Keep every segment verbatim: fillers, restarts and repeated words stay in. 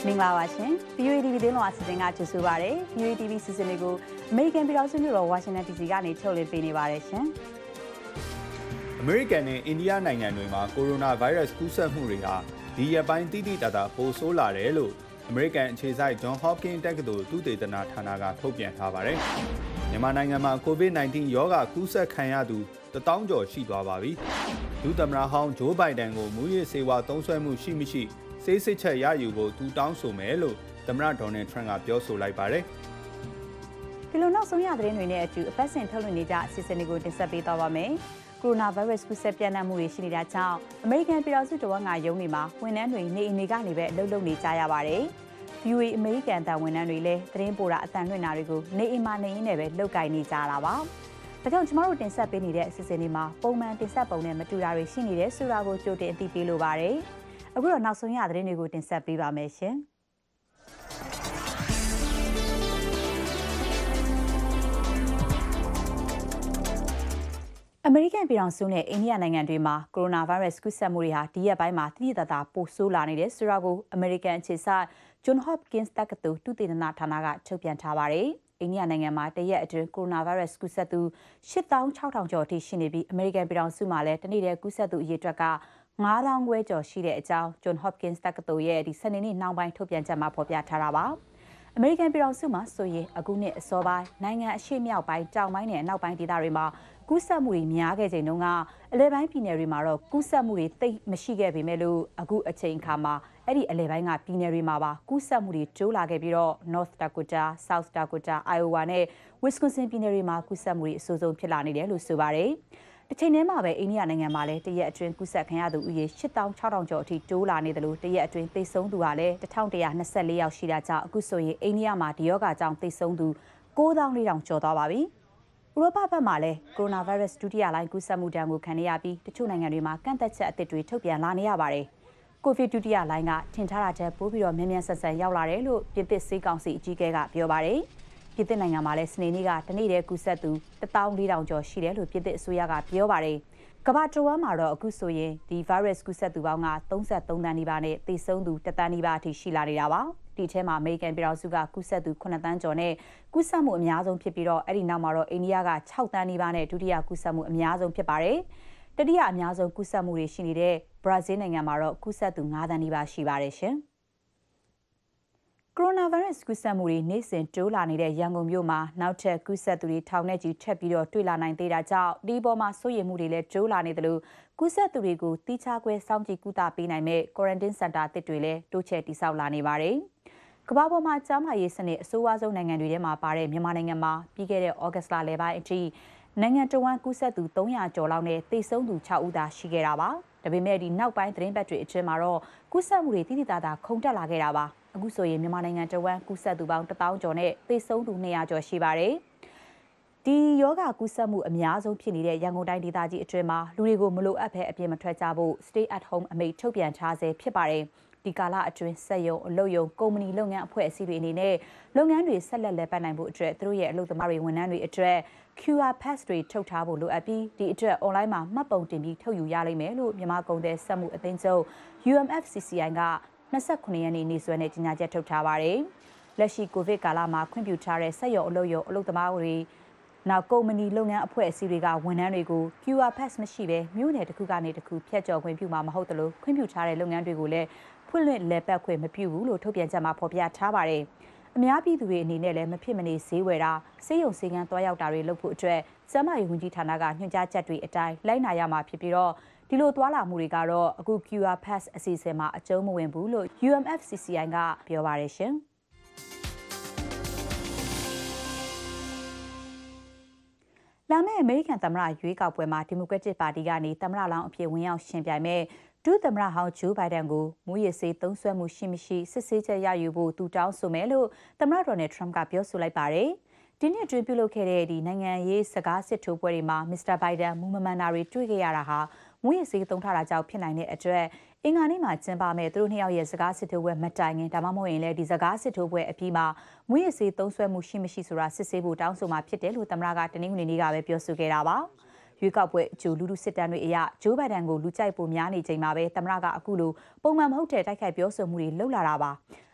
မင်္ဂလာပါရှင် V O A တီ ဗီ သတင်းလွှာအစီအစဉ်ကကြိုဆိုပါရစေ V O A တီ ဗီ စီစဉ်တွေကိုအမေရိကန်ပြည်ထောင်စုမြို့တော်ဝါရှင်တန် ဒီ စီ ကနေထုတ်လွှင့်ပေးနေပါတယ်ရှင်အမေရိကန်နဲ့အိန္ဒိယနိုင်ငံတွေမှာကိုရိုနာဗိုင်းရပ်စ်ကူးစက်မှုတွေဟာဒီရက်ပိုင်းတိတိတတ်တာပိုဆိုးလာတယ်လို့အမေရိကန်အခြေစိုက် Johns Hopkins တက္ကသိုလ်သုတေသနဌာနကထုတ်ပြန်ထားပါတယ်မြန်မာနိုင်ငံမှာ ကိုဗစ် ၁၉ ရောဂါကူးစက်ခံရသူတသောင်းကျော်ရှိသွားပါပြီဒုသမ္မတဟောင်းဂျိုးဘိုင်ဒန်ကိုမူရစ်ဆေးဝါးသုံးစွဲမှုရှိမရှိဆေးစစ်ချက်ရယူဖို့သူတောင်းဆိုမယ်လို့သမ္မတဒေါ်နယ်ထရန့်ကပြောဆိုလိုက်ပါတယ်ဒီလိုနောက်ဆုံးရသတင်းတွေနဲ့အတူအပတ်စဉ်ထုတ်လွှင့်နေကြအစီအစဉ်တွေကိုတင်ဆက်ပေးသွားပါမယ်ကိုရိုနာဗိုင်းရပ်စ်ကူးစက်ပြန့်နှံ့မှုတွေရှိနေတာကြောင့်အမေရိကန်ပြည်ထောင်စုတဝန်းကရုံးတွေမှာဝန်ထမ်းတွေနေအိမ်တွေကနေပဲအလုပ်လုပ်နေကြရပါတယ် V O A အမေရိကန်တာဝန်ထမ်းတွေလည်းသတင်းပို့တာအသံလွှင့်တာတွေကိုနေအိမ်မှာနေရင်းနဲ့ပဲလုပ်ကိုင်နေကြတာပါဒါကြောင့်ကျမတို့တင်ဆက်ပေးနေတဲ့အစီအစဉ်တွေမှာပုံမှန်တင်ဆက်ပုံနဲ့မတူတာတွေရှိနေတယ်ဆိုတာကိုကြိုတင်အသိပေးလိုပါတယ်အခုတော့နောက်ဆုံးရသတင်းတွေကိုတင်ဆက်ပေးပါမယ်ရှင်အမေရိကန်ပြည်ထောင်စုနဲ့အိန္ဒိယနိုင်ငံတွေမှာကိုရိုနာဗိုင်းရပ်စ်ကူးစက်မှုတွေဟာဒီရက်ပိုင်းမှာတိတိကျကျပိုဆိုးလာနေတယ်ဆိုတာကိုအမေရိကန်အခြေစိုက် Johns Hopkins တက္ကသိုလ်သုတေသနဌာနကထုတ်ပြန်ထားပါတယ်။အိန္ဒိယနိုင်ငံမှာတရက်အတွင်းကိုရိုနာဗိုင်းရပ်စ်ကူးစက်သူ ရှစ်သောင်းခြောက်ထောင် ကျော်အထိရှိနေပြီးအမေရိကန်ပြည်ထောင်စုမှာလည်းတနေ့တည်းကူးစက်သူအရေအတွက်ကငါးသောင်းခွဲကျော်ရှိတဲ့အကြောင်း Johns Hopkins တက္ကသိုလ်ရဲ့ဒီစနေနေ့နှောင်းပိုင်းထုတ်ပြန်ချက်မှာဖော်ပြထားတာပါ။အမေရိကန်ပြည်ထောင်စုမှာဆိုရင်အခုနှစ်အစောပိုင်းနိုင်ငံအရှေ့မြောက်ပိုင်းတောင်ပိုင်းနဲ့အနောက်ပိုင်းဒေသတွေမှာကူးစက်မှုတွေများခဲ့ချိန်တုန်းကအလဲပိုင်းပြည်နယ်တွေမှာတော့ကူးစက်မှုတွေသိပ်မရှိခဲ့ပေမဲ့လို့အခုအချိန်အခါမှာအဲ့ဒီအလဲပိုင်းကပြည်နယ်တွေမှာပါကူးစက်မှုတွေတိုးလာခဲ့ပြီးတော့ North Dakota, South Dakota, Iowa နဲ့ Wisconsin ပြည်နယ်တွေမှာကူးစက်မှုတွေအဆိုးဆုံးဖြစ်လာနေတယ်လို့ဆိုပါတယ်။တစ်ချိန်တည်းမှာပဲအိန္ဒိယနိုင်ငံမှာလည်းတရက်အတွင်းကူးစက်ခံရသူဦးရေ ရှစ်သောင်းခြောက်ထောင် ကျော်အထိတိုးလာနေတယ်လို့တရက်အတွင်းသေဆုံးသူကလည်းတစ်ထောင်တစ်ရာနှစ်ဆယ့်လေးယောက်ရှိတာကြောင့်အခုဆိုရင်အိန္ဒိယမှာဒီရောဂါကြောင့်သေဆုံးသူကိုးသောင်းလေးထောင်ကျော်သွားပါပြီ။ဥရောပဘက်မှာလည်းကိုရိုနာဗိုင်းရပ်စ်ဒုတိယလှိုင်းကူးစက်မှုတန်းကိုခံနေရပြီးတချို့နိုင်ငံတွေမှာကန့်သက်ချက်အသစ်တွေထုတ်ပြန်လာနေရပါတယ်။ကိုဗစ်ဒုတိယလှိုင်းကထင်ထားတာထက်ပိုပြီးတော့မြန်မြန်ဆန်ဆန်ရောက်လာတယ်လို့ပြင်သစ်ဆေးကောင်စီအကြီးအကဲကပြောပါတယ်။ပြင်သစ်နိုင်ငံမှာလည်းစနေနေ့ကတနေ့တည်းကူးစက်သူတစ်သောင်းလေးထောင်ကျော်ရှိတယ်လို့ပြင်သစ်အစိုးရကပြောပါတယ်။ကမ္ဘာတဝန်းမှာတော့အခုဆိုရင်ဒီ virus ကူးစက်သူပေါင်းကသုံးဆယ့်သုံးသန်းနီးပါးနဲ့သေဆုံးသူတစ်သန်းနီးပါးအထိရှိလာနေတာပါ။ဒီထဲမှာအမေရိကန်ပြည်ထောင်စုကကူးစက်သူခုနှစ်သန်းကျော်နဲ့ကူးစက်မှုအများဆုံးဖြစ်ပြီးတော့အဲ့ဒီနောက်မှာတော့အိန္ဒိယကခြောက်သန်းနီးပါးနဲ့ဒုတိယကူးစက်မှုအများဆုံးဖြစ်ပါတယ်။တတိယအများဆုံးကူးစက်မှုတွေရှိနေတဲ့ဘရာဇီးနိုင်ငံမှာတော့ကူးစက်သူငါးသန်းနီးပါးရှိပါတယ်ရှင်။ကိုရိုနာဗိုင်းရပ်စ်ကူးစက်မှုတွေနေ့စဉ်တိုးလာနေတဲ့ရန်ကုန်မြို့မှာနောက်ထပ်ကူးစက်သူတွေထောင်နဲ့ချီထပ်ပြီးတော့တွေ့လာနိုင်သေးတာကြောင့်ဒီပေါ်မှာစိုးရိမ်မှုတွေလည်းတိုးလာနေတယ်လို့ကူးစက်သူတွေကိုတိကျခွဲစောင့်ကြည့်ကုသပေးနိုင်မဲ့ quarantine center တစ်တွေလည်းတိုးချဲ့တည်ဆောက်လာနေပါတယ်။ကမ္ဘာပေါ်မှာကျန်းမာရေးစနစ်အဆိုးအဝါဆုံးနိုင်ငံတွေထဲမှာပါတဲ့မြန်မာနိုင်ငံမှာပြီးခဲ့တဲ့ဩဂတ်လလယ်ပိုင်းအထိနိုင်ငံတော်ဝန်ကူးစက်သူသုံးရာကျော်လောက်နဲ့သေဆုံးသူခြောက်ဦးသာရှိခဲ့တာပါ။ဒါပေမဲ့ဒီနောက်ပိုင်းသတင်းပတ်တွေအတွင်းမှာတော့ကူးစက်မှုတွေတိတိကျကျခုန်တက်လာခဲ့တာပါ။အခုဆိုရင်မြန်မာနိုင်ငံတဝန်းကူးစက်သူပေါင်းတစ်သောင်းကျော်နဲ့သေဆုံးသူနှစ်ရာကျော်ရှိပါတယ်။ဒီယောဂကူးစက်မှုအများဆုံးဖြစ်နေတဲ့ရန်ကုန်တိုင်းဒေသကြီးအတွင်းမှာလူတွေကိုမလိုအပ်ဘဲအပြင်မထွက်ကြဖို့ stay at home အမိန့်ထုတ်ပြန်ထားဆဲဖြစ်ပါတယ်။ဒီကာလအတွင်းစက်ရုံအလုပ်ရုံကုမ္ပဏီလုပ်ငန်းအဖွဲ့အစည်းတွေအနေနဲ့လုပ်ငန်းတွေဆက်လက်လည်ပတ်နိုင်ဖို့အတွက်သူတို့ရဲ့အလုပ်သမားတွေဝန်ထမ်းတွေအတွက် Q R pass တွေထုတ်ထားဖို့လိုအပ်ပြီးဒီအတွက် online မှာမှတ်ပုံတင်ပြီးထုတ်ယူရလိမ့်မယ်လို့မြန်မာကုန်သည်စက်မှုအသင်းချုပ် U M F C C I က၂၉ရက်နေ့နေ့စွဲနဲ့ကြေညာချက်ထုတ်ထားပါတယ်။လက်ရှိကိုဗစ်ကာလမှာခွင့်ပြုထားတဲ့စက်ရုံအလုပ်ရုံအလုပ်သမားတွေနောက်ကုမ္ပဏီလုပ်ငန်းအဖွဲ့အစည်းတွေကဝန်ထမ်းတွေကို Q R pass မရှိဘဲမြို့နယ်တစ်ခုကနေတစ်ခုဖြတ်ကျော်ခွင့်ပြုမှာမဟုတ်သလိုခွင့်ပြုထားတဲ့လုပ်ငန်းတွေကိုလည်းဖွင့်လှစ်လည်ပတ်ခွင့်မပြုဘူးလို့ထုတ်ပြန်ချက်မှာဖော်ပြထားပါတယ်။အများပြည်သူတွေအနေနဲ့လည်းမဖြစ်မနေဈေးဝယ်တာစေယုံစေကန်းတွားရောက်တာတွေလုပ်ဖို့အတွက်ကျန်းမာရေးဝန်ကြီးဌာနကညွှန်ကြားချက်တွေအတိုင်းလိုက်နာရမှာဖြစ်ပြီးတော့ဒီလိုသွားလာမှုတွေကတော့အခု Q R pass အစီအစဉ်မှာအကျုံးမဝင်ဘူးလို့ U M F C C I ကပြောပါတယ်ရှင်။လာမယ့်အမေရိကန်သမ္မတရွေးကောက်ပွဲမှာဒီမိုကရက်တစ်ပါတီကနေသမ္မတလောင်းအဖြစ်ဝင်ရောက်ရှင်ပြိုင်မဲ့ဒုသမ္မတဟောင်းဂျိုးဘိုင်ဒန်ကိုမူရစ်ဆေးသုံးစွဲမှုရှိမရှိစစ်ဆေးချက်ရယူဖို့သူတောင်းဆိုမယ်လို့သမ္မတဒေါ်နယ်ထရမ့်ကပြောဆိုလိုက်ပါတယ်။ဒီနှစ်အတွင်းပြုလုပ်ခဲ့တဲ့ဒီနိုင်ငံရေးစကားစစ်ထိုးပွဲတွေမှာမစ္စတာဘိုင်ဒန်မူမမှန်တာတွေတွေ့ခဲ့ရတာဟာမူရစ်ဆေးသုံးထားတာကြောင့်ဖြစ်နိုင်တဲ့အတွက်အင်္ဂါနေ့မှာကျင်းပမဲ့သူတို့နှစ်ယောက်ရဲ့စကားစစ်ထိုးပွဲမတိုင်ခင်ဒါမှမဟုတ်ရင်လည်းဒီစကားစစ်ထိုးပွဲအပြီးမှာမူရစ်ဆေးသုံးစွဲမှုရှိမရှိဆိုတာစစ်ဆေးဖို့တောင်းဆိုမှာဖြစ်တယ်လို့သမ္မတကတနင်္ဂနွေနေ့ကပဲပြောဆိုခဲ့တာပါ။ရွေးကောက်ပွဲအကျိုးလူထုစစ်တမ်းတွေအရဂျိုးဘိုင်ဒန်ကိုလူကြိုက်ပိုများနေချိန်မှာပဲသမ္မတကအခုလိုပုံမှန်မဟုတ်တဲ့တိုက်ခိုက်ပြောဆိုမှုတွေလှုပ်လာတာပါ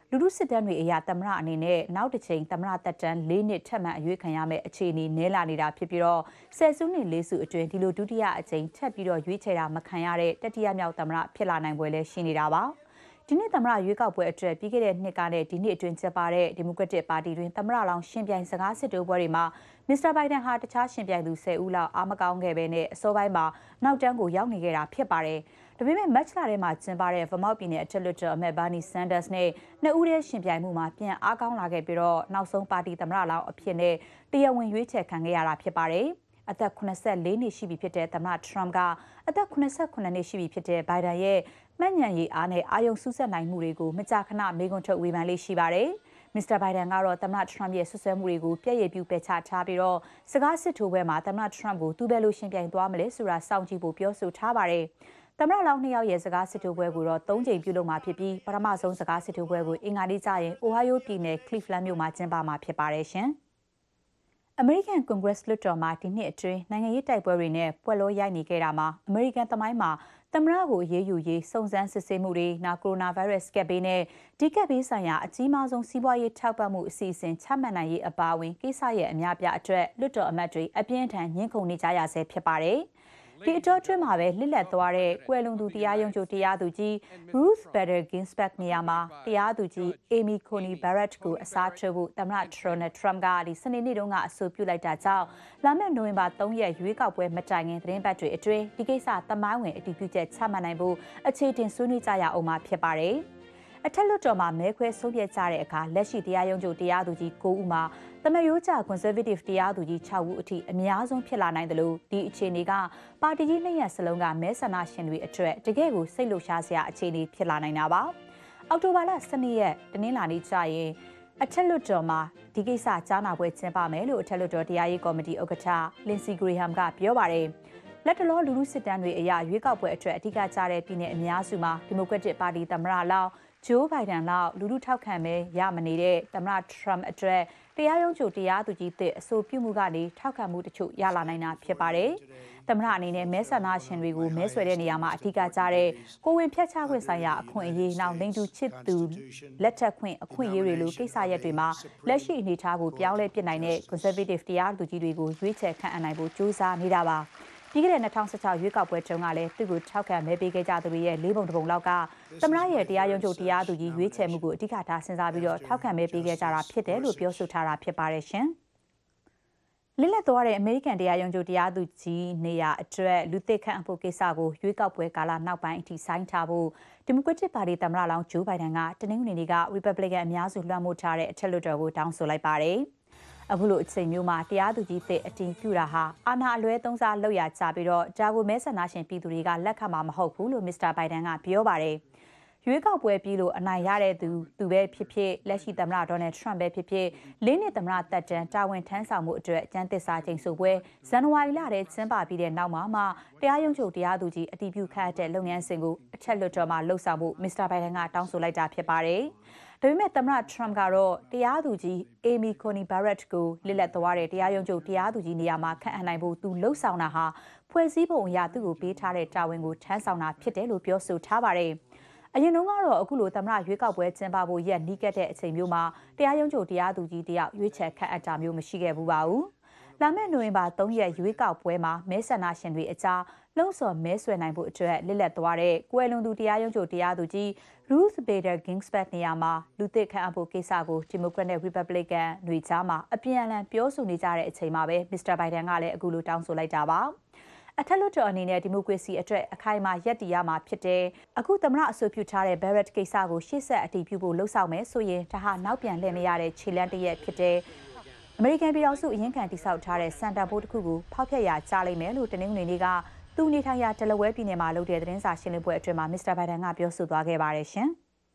လူထုစစ်တမ်းတွေအရသမ္မတအနေနဲ့နောက်တစ်ချိန်သမ္မတသက်တမ်း၄နှစ်ထပ်မံအရွေးခံရမယ့်အခြေအနေနည်းလာနေတာဖြစ်ပြီးတော့ဆယ်စုနှစ်လေးစုအတွင်းဒီလိုဒုတိယအကြိမ်ထပ်ပြီးတော့ရွေးချယ်တာမခံရတဲ့တတိယမြောက်သမ္မတဖြစ်လာနိုင်ပွဲလည်းရှိနေတာပါဒီနေ့သမ္မတရွေးကောက်ပွဲအတွက်ပြီးခဲ့တဲ့နှစ်ကနဲ့ဒီနှစ်အတွင်းကျင်းပတဲ့ဒီမိုကရက်တစ်ပါတီတွင်သမ္မတလောင်းရှင်ပြိုင်စကားစစ်တိုးပွဲတွေမှာမစ္စတာဘိုင်ဒန်ဟာတခြားရှင်ပြိုင်သူဆယ်ဦးလောက်အားမကောင်းခဲ့ပဲနဲ့အစောပိုင်းမှာနောက်တန်းကိုရောက်နေခဲ့တာဖြစ်ပါတယ်ဒါပေမဲ့မတ်လထဲမှာကျင်းပတဲ့ Vermont ပြည်နယ်အထက်လွှတ်တော်အမတ် Bernie Sanders နဲ့နှစ်ဦးတည်းရှင်ပြိုင်မှုမှာပြန်အားကောင်းလာခဲ့ပြီးတော့နောက်ဆုံးပါတီသမ္မတလောင်းအဖြစ်နဲ့တရားဝင်ရွေးချယ်ခံခဲ့ရတာဖြစ်ပါတယ်အသက်eighty-fourနှစ်ရှိပြီဖြစ်တဲ့သမ္မတ Trump ကအသက်eighty-nineနှစ်ရှိပြီဖြစ်တဲ့ Biden ရဲ့မှတ်ဉာဏ်ရည်အားနဲ့အာရုံစူးစက်နိုင်မှုတွေကိုမကြာခဏမေးခွန်းထုတ်ဝေဖန်လေးရှိပါတယ်မစ္စတာဘိုင်ဒန်ကတော့သမ္မတ Trump ရဲ့ဆွဆွဲမှုတွေကိုပြည့်ရည်ပြူပယ်ချထားပြီးတော့စကားစစ်ထိုးပွဲမှာသမ္မတ Trump ကိုသူ့ဘက်လိုရှင်ပြိုင်သွားမလဲဆိုတာစောင့်ကြည့်ဖို့ပြောဆိုထားပါတယ်သမ္မတလောင်းနှစ်ယောက်ရဲ့စကားစစ်ထိုးပွဲကိုတော့သုံးကြိမ်ပြုလုပ်မှာဖြစ်ပြီးပထမဆုံးစကားစစ်ထိုးပွဲကိုအင်္ဂါနေ့ကျရင် Ohio ပြည်နယ် Cleveland မြို့မှာကျင်းပမှာဖြစ်ပါတယ်ရှင်အမေရိကန်ကွန်ဂရက်လွှတ်တော်မှာဒီနှစ်အတွင်းနိုင်ငံရေးတိုက်ပွဲတွေနဲ့ပွဲလောရိုက်နေခဲ့တာမှာအမေရိကန်သမိုင်းမှာသမ္မတကိုအရေးယူရေးစုံစမ်းစစ်ဆေးမှုတွေနာကိုရိုနာဗိုင်းရပ်စ်ကပ်ဘေးနဲ့ဒီကပ်ဘေးဆိုင်ရာအကြီးမားဆုံးစီးပွားရေးထောက်ပံ့မှုအစီအစဉ်ချမှတ်နိုင်ရေးအပါအဝင်ကိစ္စရဲ့အများပြအတွက်လွှတ်တော်အမတ်တွေအပြင်းထန်ညှင်းခုန်နေကြရဆဲဖြစ်ပါတယ်ဒီအတော့အတွင်းမှာပဲလစ်လက်သွားတဲ့ကွယ်လွန်သူတရားရုံးချုပ်တရားသူကြီး Ruth Bader Ginsburg နေရာမှာတရားသူကြီး Amy Coney Barrett ကိုအစားထိုးဖို့သမ္မတ Donald Trump ကဒီစနေနေ့တုန်းကအဆိုပြုလိုက်တာကြောင့်လာမယ့်နိုဝင်ဘာthreeရက်ရွေးကောက်ပွဲမတိုင်ခင်သတင်းပတ်တွေအတွင်းဒီကိစ္စသမိုင်းဝင်အတည်ပြုချက်ချမှတ်နိုင်ဖို့အခြေတင်ဆွေးနွေးကြရအောင်မှာဖြစ်ပါတယ်အထက်လွှတ်တော်မှာမဲခွဲဆုံးဖြတ်ကြတဲ့အခါလက်ရှိတရားရုံးချုပ်တရားသူကြီးnineဦးမှာသမရိုးကျ conservative တရားသူကြီးsixဦးအထိအများဆုံးဖြစ်လာနိုင်တယ်လို့ဒီအခြေအနေကပါတီကြီးနှစ်ရပ်စလုံးကမဲဆန္ဒရှင်တွေအတွက်တကယ့်ကိုစိတ်လှုပ်ရှားစရာအခြေအနေဖြစ်လာနိုင်တာပါအောက်တိုဘာလtwelveရက်တနင်္လာနေ့ကျရင်အထက်လွှတ်တော်မှာဒီကိစ္စကြားနာပွဲကျင်းပမယ်လို့အထက်လွှတ်တော်တရားရေးကော်မတီဥက္ကဋ္ဌ Lindsey Graham ကပြောပါတယ်လက်တလောလူလူစစ်တမ်းတွေအရရွေးကောက်ပွဲအတွက်အဓိကကျတဲ့ပြည်နယ်အများစုမှာဒီမိုကရက်တစ်ပါတီသမ္မတလောင်းဂျိုးဘိုင်ဒန်လောက်လူလူထောက်ခံမဲရမနေတဲ့သမ္မတ Trump အတွက်တရားရုံးချုပ်တရားသူကြီးတဲ့အဆိုပြုမှုကနေထောက်ခံမှုတချို့ရလာနိုင်တာဖြစ်ပါတယ်။သမ္မတအနေနဲ့မဲဆန္ဒရှင်တွေကိုမဲဆွယ်တဲ့နေရာမှာအထူးကကြတဲ့ကိုဝင်ဖြတ်ချခွင့်ဆိုင်ရာအခွင့်အရေးနောက်လိင်တူချစ်သူလက်ထက်ခွင့်အခွင့်အရေးတွေလိုကိစ္စရပ်တွေမှာလက်ရှိအနေအထားကိုပြောင်းလဲပြစ်နိုင်တဲ့ conservative တရားသူကြီးတွေကိုရွေးချယ်ခန့်အပ်နိုင်ဖို့ကြိုးစားနေတာပါ။ပြီးခဲ့တဲ့twenty sixteenရွေးကောက်ပွဲတုန်းကလည်းသူ့ကိုထောက်ခံမဲပေးခဲ့ကြသူတွေရဲ့လေးပုံတစ်ပုံလောက်ကသမ္မတရဲ့တရားရုံးချုပ်တရားသူကြီးရွေးချယ်မှုကိုအဓိကထားစဉ်းစားပြီးတော့ထောက်ခံမဲပေးခဲ့ကြတာဖြစ်တယ်လို့ပြောဆိုထားတာဖြစ်ပါတယ်ရှင်။လစ်လက်သွားတဲ့အမေရိကန်တရားရုံးချုပ်တရားသူကြီးနေရာအတွက်လူသစ်ခန့်အပ်ဖို့ကိစ္စကိုရွေးကောက်ပွဲကာလနောက်ပိုင်းအထိဆိုင်းထားဖို့ဒီမိုကရက်တစ်ပါတီသမ္မတလောင်းဂျိုးဘိုင်ဒန်ကတနင်္ဂနွေနေ့က Republican အများစုလွှမ်းမိုးထားတဲ့အထက်လွှတ်တော်ကိုတောင်းဆိုလိုက်ပါတယ်။အခုလိုအချိန်မျိုးမှာတရားသူကြီးသစ်အတင်ပြတာဟာအာဏာအလွဲသုံးစားလုပ်ရကြပြီးတော့ဒါကိုမဲဆန္ဒရှင်ပြည်သူတွေကလက်ခံမှာမဟုတ်ဘူးလို့မစ္စတာဘိုင်ဒန်ကပြောပါတယ်။ရွေးကောက်ပွဲပြီးလို့အနိုင်ရတဲ့သူသူပဲဖြစ်ဖြစ်လက်ရှိသမ္မတဒေါ်နယ်ထရန့်ပဲဖြစ်ဖြစ်လေးနှစ်သမ္မတသက်တမ်းတာဝန်ထမ်းဆောင်မှုအတွက်ကျန်းသစ္စာချိန်ဆိုပွဲဇန်နဝါရီလထဲကျင်းပပြီးတဲ့နောက်မှာမှတရားရုံးချုပ်တရားသူကြီးအတည်ပြုခန့်တဲ့လုပ်ငန်းစဉ်ကိုအထက်လွှတ်တော်မှာလှုပ်ဆောင်မှုမစ္စတာဘိုင်ဒန်ကတောင်းဆိုလိုက်တာဖြစ်ပါတယ်။ဒါပေမဲ့သမ္မတ Trump ကတော့တရားသူကြီး Amy Coney Barrett ကိုလစ်လက်သွားတဲ့တရားရုံးချုပ်တရားသူကြီးနေရာမှာခန့်အပ်နိုင်ဖို့သူလှုပ်ဆောင်တာဟာဖွဲ့စည်းပုံအရသူ့ကိုပေးထားတဲ့တာဝန်ကိုထမ်းဆောင်တာဖြစ်တယ်လို့ပြောဆိုထားပါတယ်။အရင်တုန်းကတော့အခုလိုသမ္မတရွေးကောက်ပွဲကျင်းပဖို့ရက်နီးကပ်တဲ့အချိန်မျိုးမှာတရားရုံးချုပ်တရားသူကြီးတယောက်ရွေးချယ်ခန့်အပ်တာမျိုးမရှိခဲ့ဘူးပါဘူး။လာမယ့်နိုဝင်ဘာthreeရက်ရွေးကောက်ပွဲမှာမဲဆန္ဒရှင်တွေအကြားလှုံ့ဆော်မဲဆွယ်နိုင်ဖို့အတွက်လစ်လက်သွားတဲ့ကွယ်လွန်သူတရားရုံးချုပ်တရားသူကြီး Ruth Bader Ginsburg နေရာမှာလူသစ်ခန့်အပ်ဖို့ကိစ္စကို Democrat နဲ့ Republican တွေကြားမှာအပြန်အလှန်ပြောဆိုနေကြတဲ့အချိန်မှာပဲ Mister Biden ကလည်းအခုလိုတောင်းဆိုလိုက်တာပါ။အထက်လွှတ်တော်အနေနဲ့ဒီမိုကရေစီအတွက်အခိုင်အမာရပ်တည်ရမှာဖြစ်တဲ့အခုသမ္မတအဆိုပြုထားတဲ့ Barrett ကိစ္စကိုရှေ့ဆက်အတည်ပြုဖို့လှုံ့ဆော်မယ်ဆိုရင်ဒါဟာနောက်ပြန်လှည့်မရတဲ့ခြေလှမ်းတစ်ရပ်ဖြစ်တဲ့အမေရိကန်ပြည်ထောင်စုအရင်ခံတိစောက်ထားတဲ့စန်တာဘိုးတစ်ခုကိုဖောက်ဖျက်ရကြားလိမ့်မယ်လို့တနင်္ဂနွေနေ့ကသူနေထိုင်ရာတယ်လဝဲပြည်နယ်မှာလုပ်တဲ့သတင်းစာရှင်းလင်းပွဲအတွင်းမှာမစ္စတာဘိုင်ဒန်ကပြောဆိုသွားခဲ့ပါတယ်ရှင်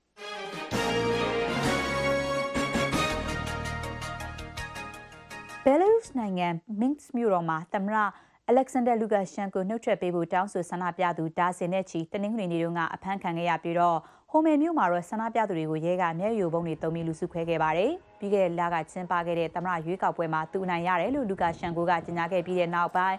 ။ Belarus နိုင်ငံ Minsk မြို့တော်မှာသမ္မတ Alexander Lukashenko နှုတ်ထွက်ပေးဖို့တောင်းဆိုဆန္ဒပြသူဒါဇင်နဲ့ချီတနင်္ဂနွေနေ့တုန်းကအဖမ်းခံခဲ့ရပြီးတော့ဟိုမယ်မြို့မှာတော့ဆန္ဒပြသူတွေကိုရဲကမျက်ရည်ယိုဗုံးတွေသုံးပြီးလူစုခွဲခဲ့ပါတယ်။ပြီးခဲ့တဲ့လကကျင်းပခဲ့တဲ့သမ္မတရွေးကောက်ပွဲမှာသူအနိုင်ရတယ်လို့ Lukashenko ကကြေညာခဲ့ပြီးတဲ့နောက်ပိုင်း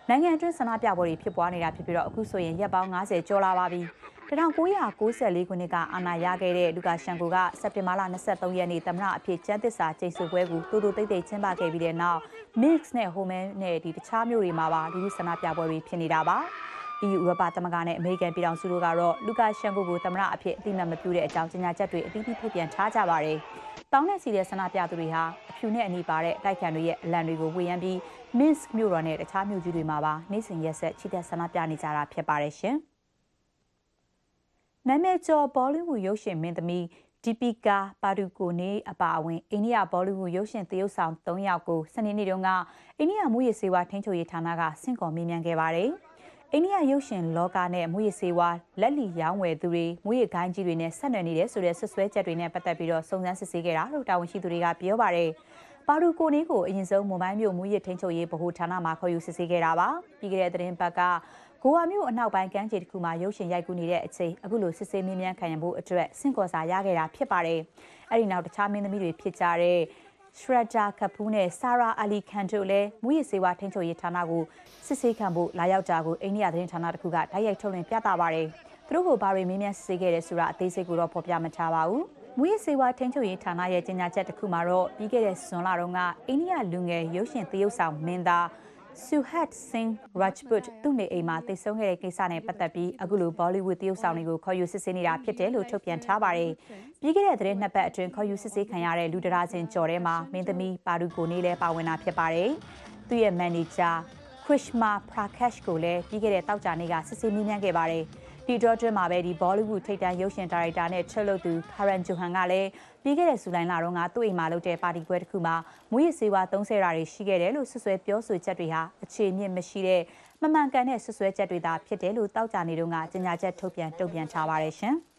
နိုင်ငံအတွင်းဆန္ဒပြပွဲတွေဖြစ်ပွားနေတာဖြစ်ပြီးတော့အခုဆိုရင်ရက်ပေါင်း၅၀ကျော်လာပါပြီ။၁၉၉၄ခုနှစ်ကအာဏာရခဲ့တဲ့လူကာရှန်ကိုကစက်တင်ဘာလ၂၃ရက်နေ့သမ္မတအဖြစ်ကျမ်းသစ္စာကျိန်ဆိုပွဲကိုတိုးတိုးတိတ်တိတ်ကျင်းပခဲ့ပြီးတဲ့နောက် Mix နဲ့ Homan နဲ့ဒီတခြားမြို့တွေမှာပါလူထုဆန္ဒပြပွဲတွေဖြစ်နေတာပါ။ အီးယူ ဥရောပသမဂ္ဂနဲ့အမေရိကန်ပြည်ထောင်စုတို့ကတော့လူကာရှန်ကိုကိုသမ္မတအဖြစ်အတိအမှတ်မပြုတဲ့အကြောင်းကြေညာချက်တွေအသီးသီးထုတ်ပြန်ထားကြပါတယ်။တောင်းနဲ့စီတဲ့ဆန္ဒပြသူတွေဟာအဖြူနဲ့အနီပါတဲ့တိုက်ခံတွေရဲ့အလံတွေကိုဝေယမ်းပြီး Minsk မြို့တော်နဲ့တခြားမြို့ကြီးတွေမှာပါနေ့စဉ်ရက်ဆက်ချီတက်ဆန္ဒပြနေကြတာဖြစ်ပါတယ်ရှင်။နာမည်ကျော်ဘောလိဝုဒ်ရုပ်ရှင်မင်းသမီးဒီပီကာပါဒူကိုနေအပါအဝင်အိန္ဒိယဘောလိဝုဒ်ရုပ်ရှင်သရုပ်ဆောင်၃ယောက်ကိုစနေနေ့တုန်းကအိန္ဒိယမူရစ်စေဝါထိန်းချုပ်ရေးဌာနကဆင့်ခေါ်မေးမြန်းခဲ့ပါတယ်။အိန္ဒိယရုပ်ရှင်လောကနဲ့မူရစ်စေဝါလက်လီရောင်းဝယ်သူတွေမူရစ်ဂိုင်းကြီးတွေနဲ့ဆက်နွယ်နေတယ်ဆိုတဲ့ဆွဆွဲချက်တွေနဲ့ပတ်သက်ပြီးတော့စုံစမ်းစစ်ဆေးခဲ့တာလို့တာဝန်ရှိသူတွေကပြောပါတယ်။ပါဒူကိုနေကိုအရင်ဆုံးမွန်ဘိုင်းမြို့မူရစ်ထိန်းချုပ်ရေးဗဟိုဌာနမှာခေါ်ယူစစ်ဆေးခဲ့တာပါ။ပြီးခဲ့တဲ့သတင်းပတ်ကဂိုဝါမြို့အနောက်ပိုင်းကမ်းခြေတစ်ခုမှာရုပ်ရှင်ရိုက်ကူးနေတဲ့အချိန်အခုလိုစစ်ဆေးမေးမြန်းခံရဖို့အတွက်စင့်ခေါ်စာရခဲ့တာဖြစ်ပါတယ်။အဲ့ဒီနောက်တခြားမင်းသမီးတွေဖြစ်ကြတဲ့ရှရဒါကပူးနဲ့ဆာရာအလီခန်တို့လည်းမူရစ်စေဝါထိန်းချုပ်ရေးဌာနကိုစစ်ဆေးခံဖို့လာရောက်ကြကိုအိန္ဒိယသတင်းဌာနတစ်ခုကတိုက်ရိုက်ထုတ်လွှင့်ပြသပါတယ်။သူတို့ကိုဘာတွေမေးမြန်းစစ်ဆေးခဲ့တယ်ဆိုတာအသေးစိတ်ကိုတော့ဖော်ပြမထားပါဘူး။မူရစ်စေဝါထိန်းချုပ်ရေးဌာနရဲ့ကြေညာချက်တစ်ခုမှာတော့ပြီးခဲ့တဲ့ဇွန်လတုန်းကအိန္ဒိယလူငယ်ရုပ်ရှင်သရုပ်ဆောင်မင်းသားSuhat Singh Rajput သူ့နေအိမ်မှာတိတ်ဆုံးခဲ့တဲ့ကိစ္စနဲ့ပတ်သက်ပြီးအခုလိုဘောလိဝုဒ်သရုပ်ဆောင်တွေကိုခေါ်ယူစစ်ဆေးနေတာဖြစ်တယ်လို့ထုတ်ပြန်ထားပါတယ်။ပြီးခဲ့တဲ့သတင်းနှစ်ပတ်အတွင်းခေါ်ယူစစ်ဆေးခံရတဲ့လူဒရာချင်းကျော်ထဲမှာမင်းသမီးပါဒူကိုနေလည်းပါဝင်တာဖြစ်ပါတယ်။သူ့ရဲ့မန်နေဂျာ Krishma Prakash ကိုလည်းပြီးခဲ့တဲ့တောက်ကြနေ့ကစစ်ဆေးမေးမြန်းခဲ့ပါတယ်။ဒီတော့တွင်မှာပဲဒီဘောလိဝုဒ်ထိပ်တန်းရုပ်ရှင်ဒါရိုက်တာနဲ့ချက်လုပ်သူ Karan Johan ကလည်းပြီးခဲ့တဲ့ဇူလိုင်လတုန်းကသူ့အိမ်မှာလုပ်တဲ့ပါတီပွဲတစ်ခုမှာမူရစ်စေဝါသုံးဆဲတာတွေရှိခဲ့တယ်လို့ဆွဆွဲပြောဆိုချက်တွေဟာအခြေအမြစ်မရှိတဲ့မမှန်ကန်တဲ့ဆွဆွဲချက်တွေသာဖြစ်တယ်လို့တောက်ကြနေတုန်းကကြေညာချက်ထုတ်ပြန်တုံ့ပြန်ထားပါတယ်ရှင်။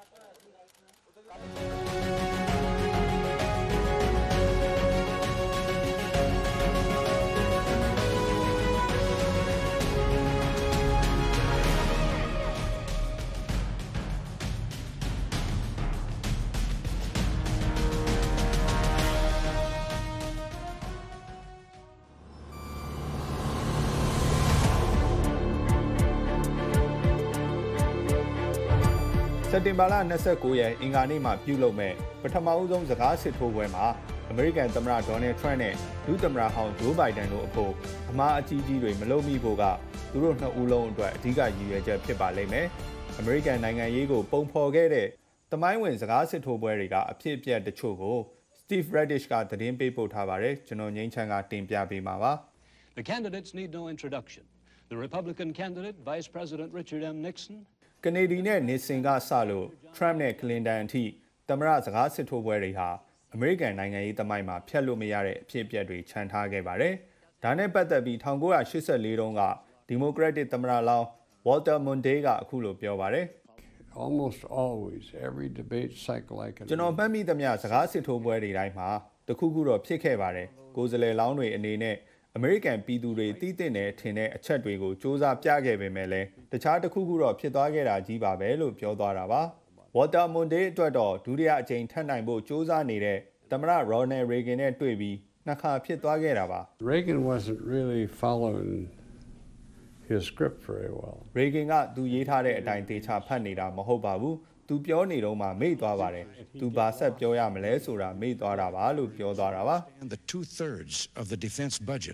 စက်တင်ဘာလ၂၉ရက်အင်္ဂါနေ့မှာပြုလုပ်မဲ့ပထမဦးဆုံးစကားစစ်ထိုးပွဲမှာအမေရိကန်သမ္မတဒေါ်နယ်ထရန့်နဲ့ဒုသမ္မတဟောင်းဂျိုးဘိုင်ဒန်တို့အဖို့အမှားအကြီးကြီးတွေမလုပ်မိဖို့ကသူတို့နှစ်ဦးလုံးအတွက်အဓိကရည်ရွယ်ချက်ဖြစ်ပါလိမ့်မယ်။အမေရိကန်နိုင်ငံရေးကိုပုံဖော်ခဲ့တဲ့သမိုင်းဝင်စကားစစ်ထိုးပွဲတွေကအဖြစ်အပျက်တချို့ကို Steve Redish ကသတင်းပေးပို့ထားပါတယ်။ကျွန်တော်ငိမ့်ချမ်းကတင်ပြပေးမှာပါ။ The candidates need no introduction. The Republican candidate, Vice President Richard M. Nixon ကနေဒီနဲ့နစ်ဆင်ကစလို့ Trump နဲ့ Clinton အထိသမ္မတစကားစစ်ထိုးပွဲတွေဟာအမေရိကန်နိုင်ငံရေးသမိုင်းမှာဖျက်လို့မရတဲ့အဖြစ်အပျက်တွေခြံထားခဲ့ပါတယ်။ဒါနဲ့ပတ်သက်ပြီး၁၉၈၄တုန်းကဒီမိုကရက်တစ်သမ္မတလောင်း Walter Mondale ကအခုလိုပြောပါတယ်။ Almost always every debate cycle I can ကျွန်တော်မှတ်မိသမျှစကားစစ်ထိုးပွဲတွေတိုင်းမှာတခုခုတော့ဖြစ်ခဲ့ပါတယ်။ကိုယ်စားလှယ်လောင်းတွေအနေနဲ့အမေရိကန်ပြည်သူတွေတည်တည်နေထင်တဲ့အချက်တွေကိုစ조사ပြခဲ့ပေမဲ့လည်းတခြားတစ်ခုခုတော့ဖြစ်သွားခဲ့တာကြီးပါပဲလို့ပြောသွားတာပါ။ Walter Mondale အတွက်တော့ဒုတိယအကြိမ်ထပ်နိုင်ဖို့စ조사နေတဲ့သမ္မတ Ronald Reagan နဲ့တွေ့ပြီးနှစ်ခါဖြစ်သွားခဲ့တာပါ။ Reagan wasn't really following his script very well. Reagan ကသူရေးထားတဲ့အတိုင်းသေချာဖတ်နေတာမဟုတ်ပါဘူး။သူပြောနေတော့မှမေ့သွားပါတယ်။သူဘာဆက်ပြောရမလဲဆိုတာမေ့သွားတာပါလို့ပြောသွားတာပါ။ The two-thirds of the defense budget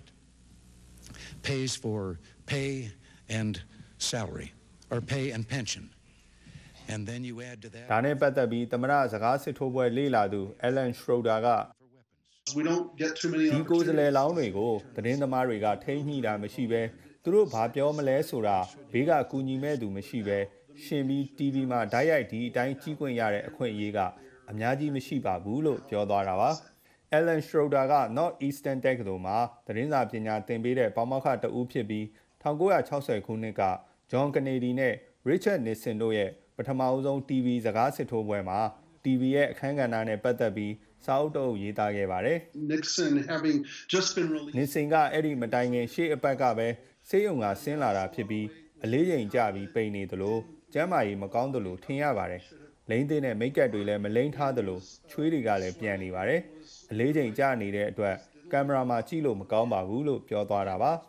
pays for pay and salary or pay and pension. And then you add to that ဒါနဲ့ပတ်သက်ပြီးသမ္မတစကားစစ်ထိုးပွဲလေ့လာသူ Alan Schroeder က We don't get too many ဒီကိုယ်စားလှယ်လောင်းတွေကိုသတင်းသမားတွေကထိန်းညှိတာမရှိပဲသူတို့ဘာပြောမလဲဆိုတာဘေးကကူညီမဲ့သူမရှိပဲရှင်ပြီး တီဗီ မှာဓာတ်ရိုက်ဒီအတိုင်းကြီးခွင့်ရတဲ့အခွင့်အရေးကအများကြီးမရှိပါဘူးလို့ပြောသွားတာပါ။ Alan Schroeder က Northeastern တက္ကသိုလ်မှာသတင်းစာပညာသင်ပေးတဲ့ပါမောက္ခတဦးဖြစ်ပြီး၁၉၆၀ခုနှစ်က John Kennedy နဲ့ Richard Nixon တို့ရဲ့ပထမအဆုံး တီဗီ စကားစစ်ထိုးပွဲမှာ တီဗီ ရဲ့အခမ်းကဏ္ဍနဲ့ပတ်သက်ပြီးစာအုပ်တအုပ်ရေးသားခဲ့ပါတယ်။ Nixon having just been released Nixon ကအဲ့ဒီမတိုင်ခင်ရှေ့အပတ်ကပဲဆေးရုံကဆင်းလာတာဖြစ်ပြီးအလေးချိန်ကျပြီးပိန်နေသလိုကျမ်းမာရေးမကောင်းသလိုထင်ရပါတယ်။လိမ့်တဲ့မိတ်ကပ်တွေလည်းမလိမ့်ထားသလိုချွေးတွေကလည်းပြန်နေပါတယ်။ အလေးချိန်ကျနေတဲ့အတွက်ကင်မရာမှာကြည့်လို့မကောင်းပါဘူးလို့ပြောသွားတာပါ။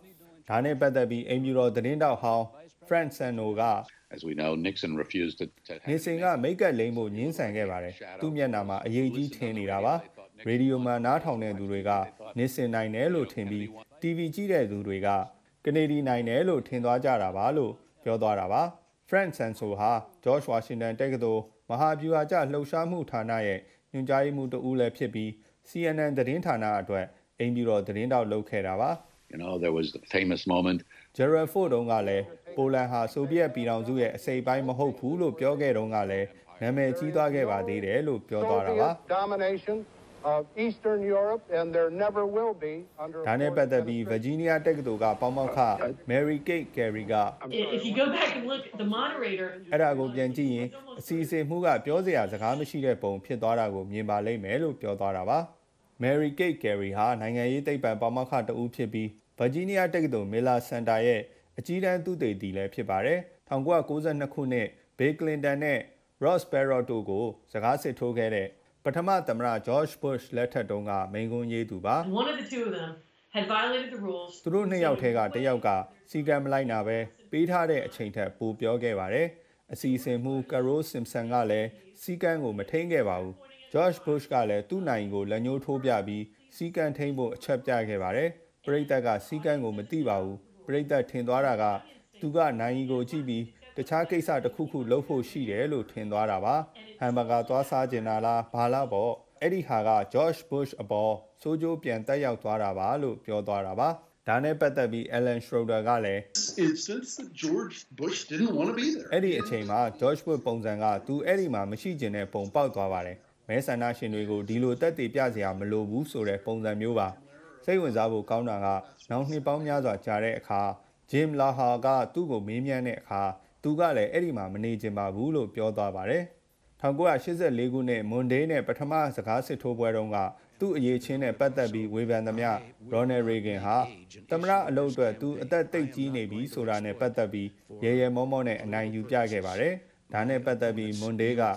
ဒါနဲ့ပတ်သက်ပြီးအိမ်ဖြူတော်သတင်းတောက်ဟောင်း Frank Sano က As we know, Nixon refused to. Nixon ကမိတ်ကပ်လိမ့်ဖို့ညှင်းဆန်ခဲ့ပါတယ်။သူ့မျက်နှာမှာအရေးကြီးထင်နေတာပါ။ရေဒီယိုမှာနားထောင်တဲ့သူတွေက Nixon နိုင်တယ်လို့ထင်ပြီး တီဗီ ကြည့်တဲ့သူတွေကကနေဒီနိုင်တယ်လို့ထင်သွားကြတာပါလို့ပြောသွားတာပါ။ Frank Sano ဟာ George Washington တက္ကသိုလ်မဟာဗျူဟာကျလှုပ်ရှားမှုဌာနရဲ့ညွှန်ကြားရေးမှူးတဦးလည်းဖြစ်ပြီး C N N သတင်းဌာနအတွက်အိမ်ဖြူတော်သတင်းတောက်လုပ်ခဲ့တာပါ။ You know, there was the famous moment. Gerald Ford တုန်းကလည်းပိုလန်ဟာဆိုဗီယက်ပြည်ထောင်စုရဲ့အစိပ်ပိုင်းမဟုတ်ဘူးလို့ပြောခဲ့တုန်းကလည်းနာမည်ကြီးသွားခဲ့ပါသေးတယ်လို့ပြောသွားတာပါ။ Domination of Eastern Europe and there never will be under ဒါနဲ့ပတ်သက်ပြီး Virginia တက္ကသိုလ်ကပေါမောက္ခ Mary Kate Carey က If you go back and look the moderator အဲ့ဒါကိုပြန်ကြည့်ရင်အစီအစဉ်မှုကပြောစရာစကားမရှိတဲ့ပုံဖြစ်သွားတာကိုမြင်ပါလိမ့်မယ်လို့ပြောသွားတာပါ။ Mary Kate Carey ဟာနိုင်ငံရေးသိပ္ပံပေါမောက္ခတဦးဖြစ်ပြီး Virginia တက္ကသိုလ် Miller Center ရဲ့အကြီးတန်းသုတေသီလည်းဖြစ်ပါတယ်။၁၉၉၂ခုနှစ် Bill Clinton နဲ့ Ross Perot တို့ကိုစကားစစ်ထိုးခဲ့တဲ့ပထမသမ္မတ George Bush လက်ထက်တုန်းကမိန့်ခွန်းရေးသူပါ One of the two of them had violated the rules. သူတို့နှစ်ယောက်ထဲကတစ်ယောက်ကစီကံမလိုက်နာပဲပေးထားတဲ့အချိန်ထက်ပိုပြောခဲ့ပါတယ်။အစီအစဉ်မှူး Carol Simpson ကလည်းစီကံကိုမထိန်းခဲ့ပါဘူး။ George Bush ကလည်းသူ့နိုင်ကိုလက်ညှိုးထိုးပြပြီးစီကံထိန်းဖို့အချက်ပြခဲ့ပါတယ်။ပရိသတ်ကစီကံကိုမသိပါဘူး။ပရိသတ်ထင်သွားတာကသူကနိုင်ကိုကြည့်ပြီးတခြားကိစ္စတစ်ခုခုလုပ်ဖို့ရှိတယ်လို့ထင်သွားတာပါဟမ်ဘာဂါသွားစားကျင်တာလားဘာလားပေါ့အဲ့ဒီဟာက George Bush အပေါ်စိုးကျိုးပြန်တက်ရောက်သွားတာပါလို့ပြောသွားတာပါဒါနဲ့ပတ်သက်ပြီး Alan Schroeder ကလည်း instance that George Bush didn't want to be there အဲ့ဒီအချိန်မှာ George Bush ပုံစံကသူအဲ့ဒီမှာမရှိကျင်တဲ့ပုံပေါက်သွားပါတယ်မဲဆန္ဒရှင်တွေကိုဒီလိုတက်တည်ပြစရာမလိုဘူးဆိုတဲ့ပုံစံမျိုးပါစိတ်ဝင်စားဖို့ကောင်းတာကနောက်နှစ်ပေါင်းများစွာကြာတဲ့အခါ Jim Laha ကသူ့ကိုမေးမြန်းတဲ့အခါသူကလည်းအဲ့ဒီမှာမနေချင်ပါဘူးလို့ပြောသွားပါတယ်။၁၉၈၄ခုနှစ်မွန်ဒေးနဲ့ပထမစကားစစ်ထိုးပွဲတုန်းကသူ့အရေးချင်းနဲ့ပတ်သက်ပြီးဝေဖန်သမျှ Ronald Reagan ဟာသမ္မတအလုပ်အတွက်သူအသက်သိပ်ကြီးနေပြီဆိုတာနဲ့ပတ်သက်ပြီးရဲရဲမောမောနဲ့အနိုင်ယူပြခဲ့ပါတယ်။ဒါနဲ့ပတ်သက်ပြီးမွန်ဒေးက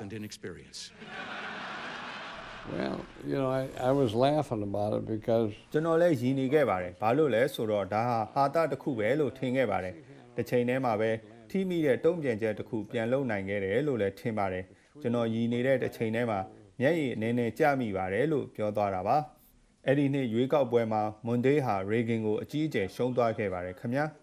Well, you know, I, I was laughing about it because ကျွန်တော်လည်းရည်နေခဲ့ပါတယ်။ဘာလို့လဲဆိုတော့ဒါဟာဟာတာတစ်ခုပဲလို့ထင်ခဲ့ပါတယ်။တစ်ချိန်တည်းမှာပဲထိမိတဲ့တုံ့ပြန်ချက်တစ်ခုပြန်လုပ်နိုင်ခဲ့တယ်လို့လည်းထင်ပါတယ်ကျွန်တော်ရည်နေတဲ့တစ်ချိန်တည်းမှာမျက်ရည်အနေနဲ့ကြမိပါတယ်လို့ပြောသွားတာပါအဲ့ဒီနေ့ရွေးကောက်ပွဲမှာမွန်ဒေးဟာရေဂင်ကိုအကြီးအကျယ်ရှုံးသွားခဲ့ပါတယ်ခင်ဗျာ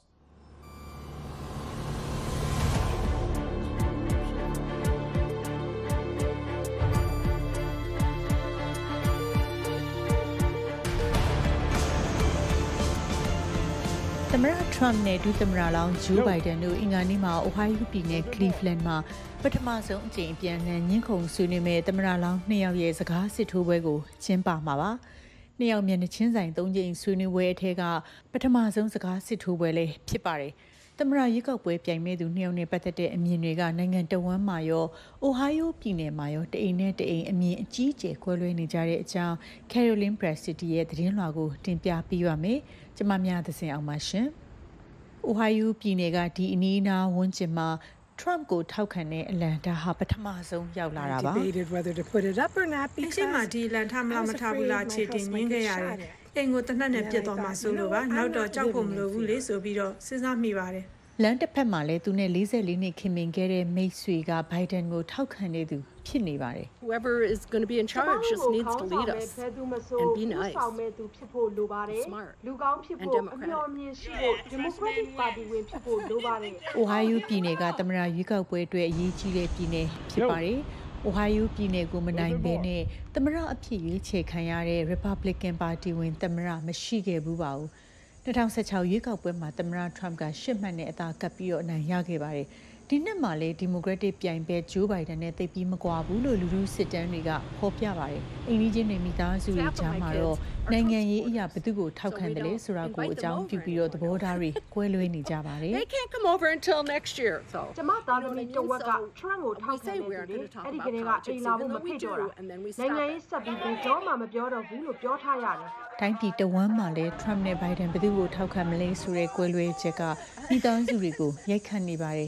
သမ္မတ Trump နဲ့ဒုသမ္မတလောင်း Joe Biden တို့အင်္ဂါနေ့မှာ Ohio ပြည်နယ် Cleveland မှာပထမဆုံးအကြိမ်ပြန်လှန်ညှင်းခုန်ဆွေးနွေးမဲ့သမ္မတလောင်းနှစ်ယောက်ရဲ့စကားစစ်ထိုးပွဲကိုကျင်းပမှာပါ။နှစ်ယောက်မျက်နှာချင်းဆိုင်သုံးကြိမ်ဆွေးနွေးပွဲအထက်ကပထမဆုံးစကားစစ်ထိုးပွဲလည်းဖြစ်ပါတယ်။သမ္မတရွေးကောက်ပွဲပြိုင်မဲ့သူနှစ်ယောက်နဲ့ပတ်သက်တဲ့အမြင်တွေကနိုင်ငံတော်ဝန်မှာရော Ohio ပြည်နယ်မှာရောတအိမ်နဲ့တအိမ်အမြင်အကြီးအကျယ်ကွဲလွဲနေကြတဲ့အကြောင်း Caroline Pressity ရဲ့သတင်းလွှာကိုတင်ပြပေးပါမယ်။ကျွန်မများသစင်အောင်ပါရှင်။ Ohio ပြည်နယ်ကဒီအနီးအနားဝန်းကျင်မှာ Trump ကိုထောက်ခံတဲ့အလံဒါဟာပထမဆုံးရောက်လာတာပါ။အရှိမဒီလန်ထားမလားမထားဘူးလားခြေတင်ရင်းခဲ့ရတယ်။အိမ်ကိုတနက်နဲ့ပြတ်သွားမှဆိုလို့ပါနောက်တော့ကြောက်ဖို့မလိုဘူးလေဆိုပြီးတော့စဉ်းစားမိပါတယ်။လန်တစ်ဖက်မှာလည်းသူနဲ့၄၄နှစ်ခင်မင်ခဲ့တဲ့မိတ်ဆွေက Biden ကိုထောက်ခံနေသူဖြစ်နေပါတယ် Whoever is going to be in charge just needs to lead us and be nice smart and democratic Ohio ပြည်နယ်ကသမ္မတရွေးကောက်ပွဲအတွက်အရေးကြီးတဲ့ပြည်နယ်ဖြစ်ပါတယ်။ Ohio ပြည်နယ်ကိုမနိုင်ဘဲနဲ့သမ္မတအဖြစ်ရွေးချယ်ခံရတဲ့ Republican ပါတီဝင်သမ္မတမရှိခဲ့ဘူးပါဘူး။၂၀၁၆ရွေးကောက်ပွဲမှာသမ္မတ Trump ကရှစ်မှတ်နဲ့အသာကပ်ပြီးတော့အနိုင်ရခဲ့ပါတယ်။ဒီနှစ်မှာလေဒီမိုကရက်တစ်ပြိုင်ဘက် Joe Biden နဲ့သိပ်ပြီးမကွာဘူးလို့လူလူစစ်တမ်းတွေကဖော်ပြပါတယ်။အိမ်ကြီးချင်းတွေမိသားစုတွေကြားမှာတော့နိုင်ငံရေးအရာဘယ်သူကိုထောက်ခံတယ်လဲဆိုတာကိုအကြောင်းပြုပြီးတော့သဘောထားတွေကွဲလွဲနေကြပါတယ် They can't come over until next year. So ကျမသားသမီးတဝက်က Trump ကိုထောက်ခံနေတယ်။အဲ့ဒီကနေ့ကအိမ်လာဖို့မဖိတ်တော့တာ။နိုင်ငံရေးဆက်ပြီးဘယ်တော့မှမပြောတော့ဘူးလို့ပြောထားရတယ်။တိုင်းပြည်တဝမ်းမှာလည်း Trump နဲ့ Biden ဘယ်သူကိုထောက်ခံမလဲဆိုတဲ့ကွဲလွဲချက်ကမိသားစုတွေကိုရိုက်ခတ်နေပါတယ်။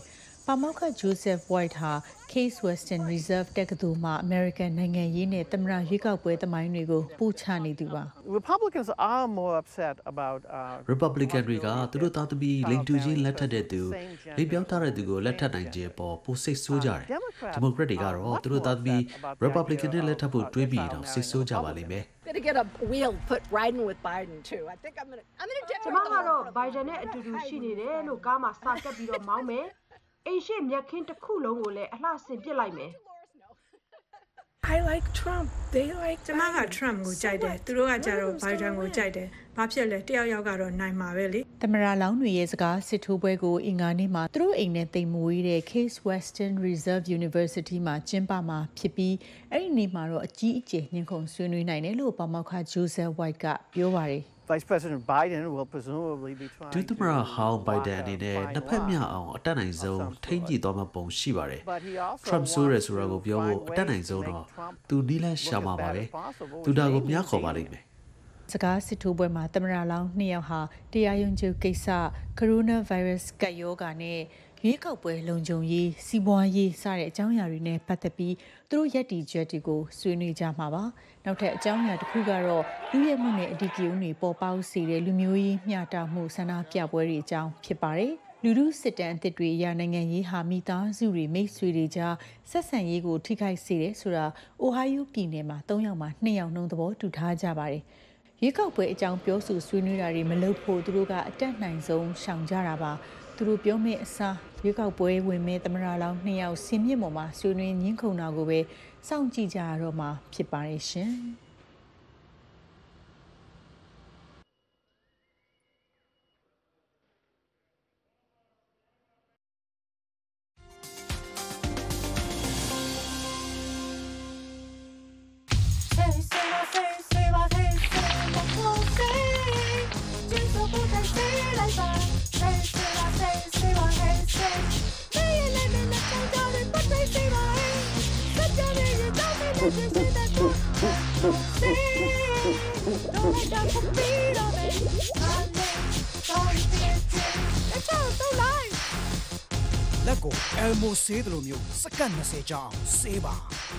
ပါမောက္ခ Joseph White ဟာ Case Western Reserve တက္ကသိုလ်မှာ American နိုင်ငံရေးနဲ့သမ္မတရွေးကောက်ပွဲသမိုင်းတွေကိုပို့ချနေသူပါ Republicans are more upset about uh Republican တွေကသူတို့သားသမီးလိန်တူချင်းလက်ထပ်တဲ့သူလိန်ပြောင်းထားတဲ့သူကိုလက်ထပ်နိုင်ခြင်းပေါ်ပိုစိတ်ဆိုးကြတယ် Democrat တွေကတော့သူတို့သားသမီး Republican နဲ့လက်ထပ်ဖို့တွေးပြီးတော့စိတ်ဆိုးကြပါလိမ့်မယ် Gonna get a wheel put riding with Biden too. I think I'm gonna I'm gonna dip. ကျမကတော့ Biden နဲ့အတူတူရှိနေတယ်လို့ကားမှာစာကပ်ပြီးတော့မောင်းမယ်အိမ်ရှိမြက်ခင်းတစ်ခုလုံးကိုလည်းအလှဆင်ပစ်လိုက်မယ် I like Trump. They like ကျမက Trump ကိုကြိုက်တယ်သူတို့ကကြတော့ Biden ကိုကြိုက်တယ်ဘာဖြစ်လဲတယောက်ယောက်ကတော့နိုင်မှာပဲလေသမ္မတလောင်းတွေရဲ့စကားစစ်ထိုးပွဲကိုအင်္ဂါနေ့မှာသူတို့အိမ်နဲ့တိမ်မွေးတဲ့ Case Western Reserve University မှာကျင်းပမှာဖြစ်ပြီးအဲ့ဒီနေ့မှာတော့အကြီးအကျယ်ညှဉ်းခုန်ဆွေးနွေးနိုင်တယ်လို့ပါမောက္ခ Joseph White ကပြောပါတယ် Vice President Biden will presumably be trying ဒုသမ္မတဟောင်း Biden အနေနဲ့နှစ်ဖက်မျှအောင်အတက်နိုင်ဆုံးထိန်းကြည့်သွားမှပုံရှိပါတယ် Trump ဆိုရဲဆိုတော့ကိုပြောဖို့အတက်နိုင်ဆုံးတော့သူနီးလန်းရှာမှာပါပဲသူဒါကိုမြားခေါ်ပါလိမ့်မယ်စကားစစ်ထိုးပွဲမှာသမ္မတလောင်းနှစ်ယောက်ဟာတရားရုံးချုပ်ကိစ္စကိုရိုနာဗိုင်းရပ်စ်ကပ်ရောဂါနဲ့ရွေးကောက်ပွဲလုံခြုံရေးစီးပွားရေးစတဲ့အကြောင်းအရာတွေနဲ့ပတ်သက်ပြီးသူတို့ရည်တည်ချက်တွေကိုဆွေးနွေးကြမှာပါနောက်ထပ်အကြောင်းအရာတစ်ခုကတော့လူရဲမှုနဲ့အဓိကရုဏ်းတွေပေါ်ပေါက်စေတဲ့လူမျိုးရေးမျှတမှုဆန္ဒပြပွဲတွေအကြောင်းဖြစ်ပါတယ်လူလူစစ်တမ်းအသစ်တွေအရနိုင်ငံရေးဟာမိသားစုတွေမိတ်ဆွေတွေကြားဆက်ဆံရေးကိုထိခိုက်စေတယ်ဆိုတာအိုဟိုင်းယိုပြည်နယ်မှာ၃ယောက်မှာ၂ယောက်နှုန်းသဘောတူထားကြပါတယ်ရွေးကောက်ပွဲအကြောင်းပြောဆိုဆွေးနွေးတာတွေမလုပ်ဖို့သူတို့ကအတက်နိုင်ဆုံးရှောင်ကြတာပါသူတို့ပြောမယ့်အစားရွေးကောက်ပွဲဝင်မဲ့သမ္မတလောင်းနှစ်ယောက်ဆင်မြင့်ပေါ်မှာဆွေးနွေးညှင်းခုန်တာကိုပဲစောင့်ကြည့်ကြရတော့မှာဖြစ်ပါတယ်ရှင်လက်ကို Elmo ဆေးတယ်လို့မျိုးစက္ကန့်၂၀ကြာအောင်ဆေးပါ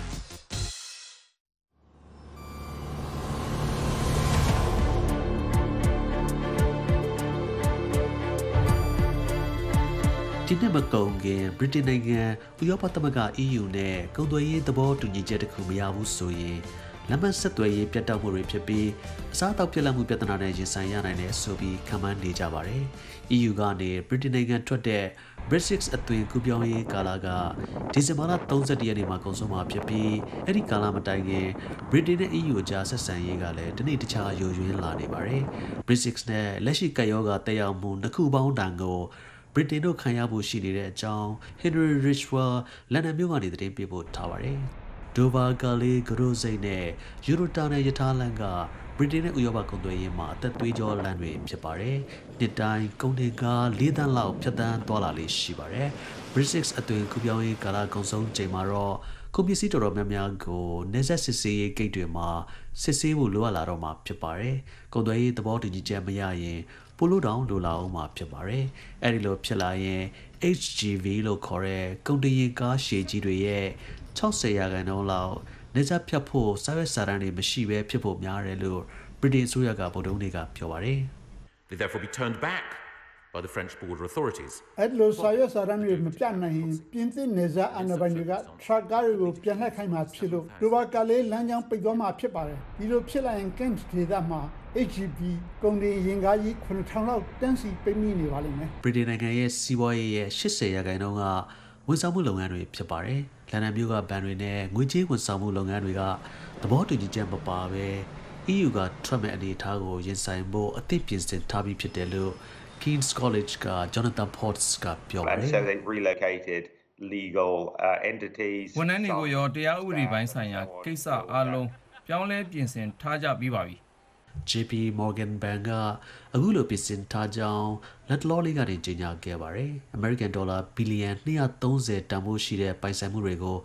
ဒီနေ့မကုန်ခင်ဗြိတိန်နိုင်ငံဥရောပသမဂ္ဂ E U နဲ့ကုန်သွယ်ရေးသဘောတူညီချက်တစ်ခုမရဘူးဆိုရင်လမ်းမဆက်သွယ်ရေးပြတ်တောက်မှုတွေဖြစ်ပြီးအစားအသောက်ပြတ်လတ်မှုပြဿနာနဲ့ရင်ဆိုင်ရနိုင်တယ်ဆိုပြီးခန့်မှန်းနေကြပါတယ်။ E U ကနေဗြိတိန်နိုင်ငံထွက်တဲ့ Brexit အသွင်ကူးပြောင်းရေးကာလကဒီဇင်ဘာလ၃၁ရက်နေ့မှာကုန်ဆုံးမှာဖြစ်ပြီးအဲ့ဒီကာလမတိုင်ခင်ဗြိတိန်နဲ့ E U အကြားဆက်ဆံရေးကလည်းတနေ့တခြားယိုယွင်းလာနေပါတယ်။ Brexit နဲ့လက်ရှိကပ်ရောဂါတက်ရောက်မှုနှစ်ခုပေါင်းတန်ကိုဗြိတိန်တို့ခံရဖို့ရှိနေတဲ့အကြောင်း Henry Ridgwell လန်ဒန်မြို့ကနေသတင်းပေးပို့ထားပါတယ်။ဒိုဗာကာလီဂရိုစိတ်နဲ့ယူရိုတာနဲ့ယထာလန်ကဗြိတိန်နဲ့ဥရောပကုန်သွယ်ရေးမှာအသက်သွေးကြောလမ်းတွေဖြစ်ပါတယ်။နှစ်တိုင်းကုန်တင်ကား၄သန်းလောက်ဖြတ်သန်းသွားလာလေးရှိပါတယ်။ Brexit အသွင်ကူးပြောင်းရေးကာလကုန်ဆုံးချိန်မှာတော့ကုန်ပစ္စည်းတော်တော်များများကိုနေဆက်စစ်ဆေးရေးဂိတ်တွေမှာစစ်ဆေးဖို့လိုအပ်လာတော့မှာဖြစ်ပါတယ်။ကုန်သွယ်ရေးသဘောတူညီချက်မရရင်ပိုလို့တောင်လိုလာအောင်မှာဖြစ်ပါတယ်။အဲဒီလိုဖြစ်လာရင် H G V လို့ခေါ်တဲ့ကုန်တင်ကားရှည်ကြီးတွေရဲ့၆၀ရာခိုင်နှုန်းလောက်နေဆက်ဖြတ်ဖို့စာရွက်စာတမ်းတွေမရှိဘဲဖြစ်ဖို့များတယ်လို့ဗြိတိန်အစိုးရကဗုဒ္ဓဟူးနေ့ကပြောပါတယ်။ They therefore be turned back by the French border authorities. အဲ့လိုစာရွက်စာတမ်းတွေမပြနိုင်ရင်ပြင်သစ်နေဆက်အာဏာပိုင်တွေကထရပ်ကားတွေကိုပြန်လှည့်ခိုင်းမှာဖြစ်လို့ဒိုဘာကာလေးလမ်းကြောင်းပိတ်သွားမှာဖြစ်ပါတယ်ဒီလိုဖြစ်လာရင် Kent ဒေသမှာ H G V ကုန်တင်ရင်ကားကြီးခုနှစ်ထောင်လောက်တန်းစီပိတ်မိနေပါလိမ့်မယ်ဗြိတိန်နိုင်ငံရဲ့စီးပွားရေးရဲ့၈၀ရာခိုင်နှုန်းကဝန်ဆောင်မှုလုပ်ငန်းတွေဖြစ်ပါတယ်လန်ဒန်မြို့ကဘဏ်တွေနဲ့ငွေကြေးဝန်ဆောင်မှုလုပ်ငန်းတွေကသဘောတူညီချက်မပါဘဲ E U ကထွက်မဲ့အနေအထားကိုရင်ဆိုင်ဖို့အသင့်ပြင်ဆင်ထားပြီးဖြစ်တယ်လို့ King's College က Jonathan Potts ကပြောပါတယ် So they relocated legal uh, entities ဝန်ထမ်းတွေကိုရောတရားဥပဒေပိုင်းဆိုင်ရာကိစ္စအလုံးပြောင်းလဲပြင်ဆင်ထားကြပြီးပါပြီ J P Morgan Bank ကအခုလိုပြင်ဆင်ထားကြောင်းလက်လောလေးကနေကြေညာခဲ့ပါတယ်။ American Dollar ဘီလီယံ၂၃၀တန်ဖိုးရှိတဲ့ပိုင်ဆိုင်မှုတွေကို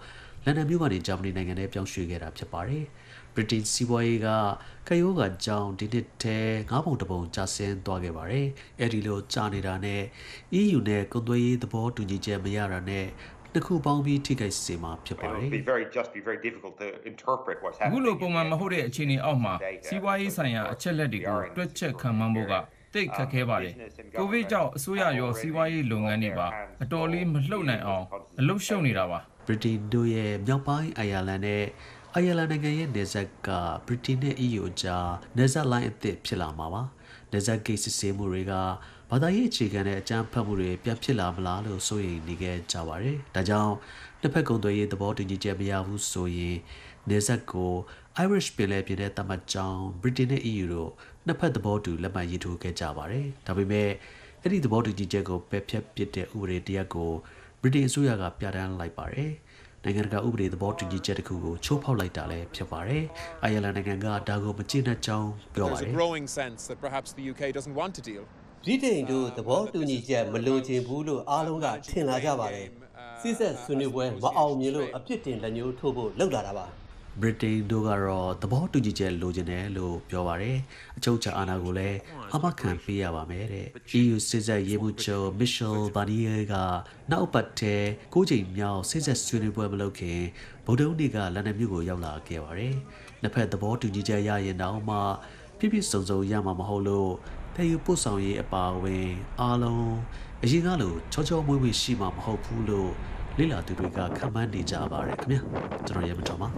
လန်ဒန်မြို့ကနေဂျာမနီနိုင်ငံထဲပြောင်းရွှေ့ခဲ့တာဖြစ်ပါတယ်ဗြိတိန်စီးပွားရေးကကယိုးကကြောင်းဒီနှစ်ထဲငါးပုံတစ်ပုံကျဆင်းသွားခဲ့ပါတယ်အဲဒီလိုကျနေတာနဲ့ E U နဲ့ကုန်သွယ်ရေးသဘောတူညီချက်မရတာနဲ့တခုပေါင်းပြီးထိခိုက်စေမှာဖြစ်ပါတယ်အခုလိုပုံမှန်မဟုတ်တဲ့အခြေအနေအောက်မှာစီးပွားရေးဆိုင်ရာအချက်လက်တွေကိုတွက်ချက်ခံမှန်းဖို့ကတိတ်ခက်ခဲပါတယ်ကိုဗစ်ကြောင့်အစိုးရရောစီးပွားရေးလုပ်ငန်းတွေပါအတော်လေးမလှုပ်နိုင်အောင်အလုပ်ရှုပ်နေတာပါဗြိတိန်တို့ရဲ့မြောက်ပိုင်းအိုင်ယာလန်နဲ့အိုင်ယာလန်နိုင်ငံရဲ့နေဆက်ကဗြိတိန်နဲ့ E U ကြားနေဆက်လိုင်းအသစ်ဖြစ်လာမှာပါနေဆက်ကိစ္စစစ်မှုတွေကဘာသာရေးအခြေခံတဲ့အကြမ်းဖက်မှုတွေပြန်ဖြစ်လာမလားလို့စိုးရိမ်နေကြကြပါတယ်ဒါကြောင့်တစ်ဖက်ကုန်သွယ်ရေးသဘောတူညီချက်မရဘူးဆိုရင်နေဆက်ကို Irish ပြည်နယ်ပြည်နယ်တမတ်ကြောင်းဗြိတိန်နဲ့ E U တို့နှစ်ဖက်သဘောတူလက်မှတ်ရေးထိုးခဲ့ကြပါတယ်ဒါပေမဲ့အဲ့ဒီသဘောတူညီချက်ကိုပယ်ဖျက်ပစ်တဲ့ဥပဒေတရပ်ကိုဗြိတိန်အစိုးရကပြဋ္ဌာန်းလိုက်ပါတယ်နိုင်ငံတကာဥပဒေသဘောတူညီချက်တစ်ခုကိုချိုးဖောက်လိုက်တာလည်းဖြစ်ပါတယ်။အိုင်ယာလန်နိုင်ငံကဒါကိုမကျေနပ်ကြောင်းပြောပါတယ်။ There's a growing sense that perhaps the U K doesn't want to deal. ဗြိတိန်တို့သဘောတူညီချက်မလိုချင်ဘူးလို့အားလုံးကထင်လာကြပါတယ်။စစ်ဆက်ဆွေးနွေးပွဲမအောင်မြင်လို့အပြစ်တင်လက်ညှိုးထိုးဖို့လုပ်လာတာပါဗြိတိန်တို့ကတော့သဘောတူညီချက်လိုချင်တယ်လို့ပြောပါတယ်အချုပ်ချာအာဏာကိုလည်းအမခံပေးရပါမယ်တဲ့ E U စစ်ဆက်ရေးမှုချုပ် Michel Barnier ကနောက်ပတ်တဲ့ကိုးချိန်မြောက်စစ်ဆက်ဆွေးနွေးပွဲမလုပ်ခင်ဗုဒ္ဓဦးနေ့ကလန်ဒန်မြို့ကိုရောက်လာခဲ့ပါတယ်နှစ်ဖက်သဘောတူညီချက်ရရင်တော့မှပြည့်ပြည့်စုံစုံရမှာမဟုတ်လို့တည်ယူပို့ဆောင်ရေးအပါအဝင်အားလုံးအရင်ကလိုချောချောမွေ့မွေ့ရှိမှာမဟုတ်ဘူးလို့လေ့လာသူတွေကခန့်မှန်းနေကြပါတယ်ခင်ဗျာကျွန်တော်ရဲမတော်ပါ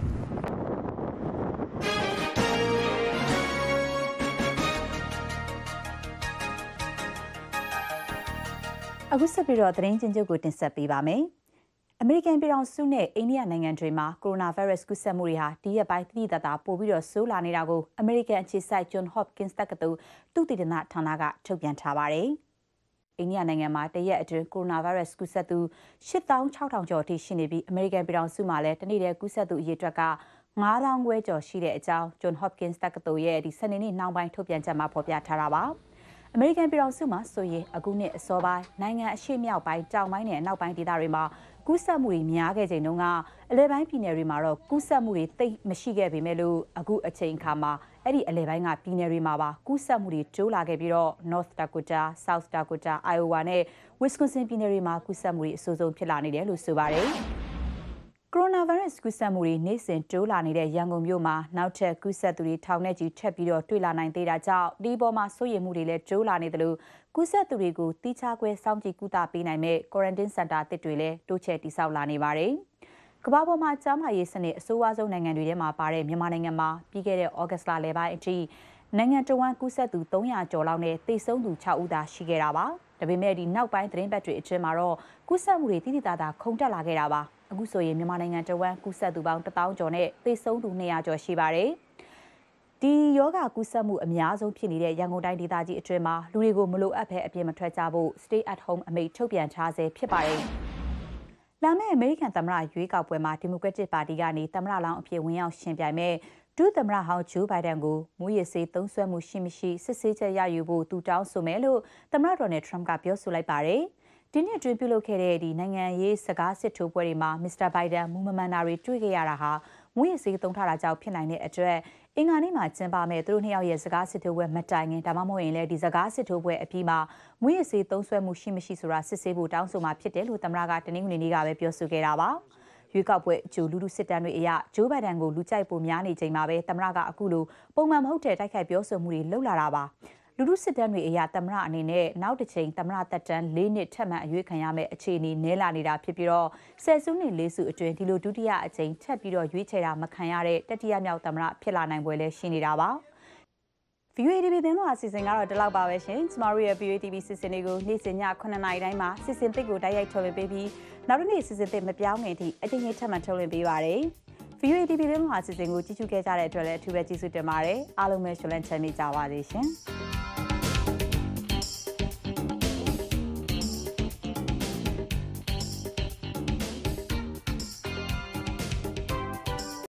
အခုဆက်ပြီးတော့သတင်းချင်းချုပ်ကိုတင်ဆက်ပေးပါမယ်။အမေရိကန်ပြည်ထောင်စုနဲ့အိန္ဒိယနိုင်ငံတွေမှာကိုရိုနာဗိုင်းရပ်စ်ကူးစက်မှုတွေဟာဒီရက်ပိုင်းတိတိတတ်တာပိုပြီးတော့ဆိုးလာနေတာကိုအမေရိကန်အခြေစိုက် John Hopkins တက္ကသိုလ်သုတေသနဌာနကထုတ်ပြန်ထားပါတယ်။အိန္ဒိယနိုင်ငံမှာတရက်အတွင်းကိုရိုနာဗိုင်းရပ်စ်ကူးစက်သူရှစ်သောင်းခြောက်ထောင်ကျော်အထိရှိနေပြီးအမေရိကန်ပြည်ထောင်စုမှာလည်းတနေ့တည်းကူးစက်သူအရေအတွက်ကငါးသောင်းခွဲကျော်ရှိတဲ့အကြောင်း John Hopkins တက္ကသိုလ်ရဲ့ဒီစနေနေ့နှောင်းပိုင်းထုတ်ပြန်ချက်မှာဖော်ပြထားတာပါ။အမေရိကန်ပြည်ထောင်စုမှာဆိုရင်အခုနှစ်အစောပိုင်းနိုင်ငံအရှေ့မြောက်ပိုင်းတောင်ပိုင်းနဲ့အနောက်ပိုင်းဒေသတွေမှာကူးစက်မှုတွေများခဲ့ချိန်တုန်းကအလဲပိုင်းပြည်နယ်တွေမှာတော့ကူးစက်မှုတွေသိပ်မရှိခဲ့ပေမဲ့လို့အခုအချိန်အခါမှာအဲ့ဒီအလဲပိုင်းကပြည်နယ်တွေမှာပါကူးစက်မှုတွေတိုးလာခဲ့ပြီးတော့ North Dakota, South Dakota, Iowa နဲ့ Wisconsin ပြည်နယ်တွေမှာကူးစက်မှုတွေအဆိုးဆုံးဖြစ်လာနေတယ်လို့ဆိုပါတယ်ကိုရိုနာဗိုင်းရပ်စ်ကူးစက်မှုတွေနေ့စဉ်တိုးလာနေတဲ့ရန်ကုန်မြို့မှာနောက်ထပ်ကူးစက်သူတွေထောင်နဲ့ချီထပ်ပြီးတော့တွေ့လာနိုင်သေးတာကြောင့်ဒီပေါ်မှာစိုးရိမ်မှုတွေလည်းတိုးလာနေတယ်လို့ကူးစက်သူတွေကိုတိကျခွဲစောင့်ကြည့်ကုသပေးနိုင်မဲ့ quarantine center တစ်တွေလည်းတိုးချဲ့တည်ဆောက်လာနေပါတယ်။ကမ္ဘာပေါ်မှာကျန်းမာရေးစနစ်အဆိုးအဝါဆုံးနိုင်ငံတွေထဲမှာပါတဲ့မြန်မာနိုင်ငံမှာပြီးခဲ့တဲ့ဩဂတ်လလယ်ပိုင်းအထိနိုင်ငံတော်ဝန်ကူးစက်သူသုံးရာကျော်လောက်နဲ့သေဆုံးသူခြောက်ဦးသာရှိခဲ့တာပါ။ဒါပေမဲ့ဒီနောက်ပိုင်းသတင်းပတ်တွေအတွင်းမှာတော့ကူးစက်မှုတွေတိတိကျကျခုန်တက်လာခဲ့တာပါ။အခုဆိုရင်မြန်မာနိုင်ငံတဝန်းကူးစက်သူပေါင်းတစ်သောင်းကျော်နဲ့သေဆုံးသူနှစ်ရာကျော်ရှိပါတယ်။ဒီယောဂကူးစက်မှုအများဆုံးဖြစ်နေတဲ့ရန်ကုန်တိုင်းဒေသကြီးအတွင်းမှာလူတွေကိုမလိုအပ်ဘဲအပြင်မထွက်ကြဖို့ Stay at home အမိန့်ထုတ်ပြန်ထားဆဲဖြစ်ပါတယ်။လာမယ့်အမေရိကန်သမ္မတရွေးကောက်ပွဲမှာဒီမိုကရက်တစ်ပါတီကနေသမ္မတလောင်းအဖြစ်ဝင်ရောက်ရှင်ပြိုင်မဲ့ဒုသမ္မတဟောင်းဂျိုးဘိုင်ဒန်ကိုမူရစ်ဆေးသုံးစွဲမှုရှိမရှိစစ်ဆေးချက်ရယူဖို့သူတောင်းဆိုမယ်လို့သမ္မတဒေါ်နယ်ထရမ့်ကပြောဆိုလိုက်ပါတယ်။ဒီနေ့အတွင်းပြုလုပ်ခဲ့တဲ့ဒီနိုင်ငံရေးစကားစစ်ထိုးပွဲတွေမှာမစ္စတာဘိုင်ဒန်မူမမှန်တာတွေတွေ့ခဲ့ရတာဟာမူရစ်ဆေးသုံးထားတာကြောင့်ဖြစ်နိုင်တဲ့အတွက်အင်္ဂါနေ့မှာကျင်းပမဲ့သူတို့နှစ်ယောက်ရဲ့စကားစစ်ထိုးပွဲမတိုင်ခင်ဒါမှမဟုတ်ရင်လည်းဒီစကားစစ်ထိုးပွဲအပြီးမှာမူရစ်ဆေးသုံးစွဲမှုရှိမရှိဆိုတာစစ်ဆေးဖို့တောင်းဆိုမှာဖြစ်တယ်လို့သမ္မတကတနင်္ဂနွေနေ့ကပဲပြောဆိုခဲ့တာပါ။ရွေးကောက်ပွဲအကျိုးလူလူစစ်တမ်းတွေအရဂျိုးဘိုင်ဒန်ကိုလူကြိုက်ပိုများနေချိန်မှာပဲသမ္မတကအခုလိုပုံမှန်မဟုတ်တဲ့တိုက်ခိုက်ပြောဆိုမှုတွေလှုပ်လာတာပါလူလူစစ်တမ်းတွေအရသမ္မတအနေနဲ့နောက်တစ်ချိန်သမ္မတသက်တမ်း၄နှစ်ထပ်မံအရွေးခံရမယ့်အခြေအနေနည်းလာနေတာဖြစ်ပြီးတော့ဆယ်စုနှစ်လေးစုအတွင်းဒီလိုဒုတိယအကြိမ်ထပ်ပြီးတော့ရွေးချယ်တာမခံရတဲ့တတိယမြောက်သမ္မတဖြစ်လာနိုင်ပွဲလည်းရှိနေတာပါV O A T V သတင်းတော်အစီအစဉ်ကတော့ဒီလောက်ပါပဲရှင်ကျမတို့ရဲ့ V O A T V စီစဉ်တွေကိုနေ့စဉ်ညခုနှစ်နာရီတိုင်းမှာစီစဉ်သစ်ကိုတိုက်ရိုက်ထုတ်လွှင့်ပေးပြီးနောက်တစ်နေ့စီစဉ်သစ်မပြောင်းခင်အထိအကြိမ်ကြိမ်ထပ်မံထုတ်လွှင့်ပေးပါရစေV O A T V သတင်းတော်အစီအစဉ်ကိုကြည့်ရှုခဲ့ကြတဲ့အတွက်လည်းအထူးပဲကျေးဇူးတင်ပါတယ်အားလုံးပဲရှင်လန်းချမ်းမြေ့ကြပါစေရှင်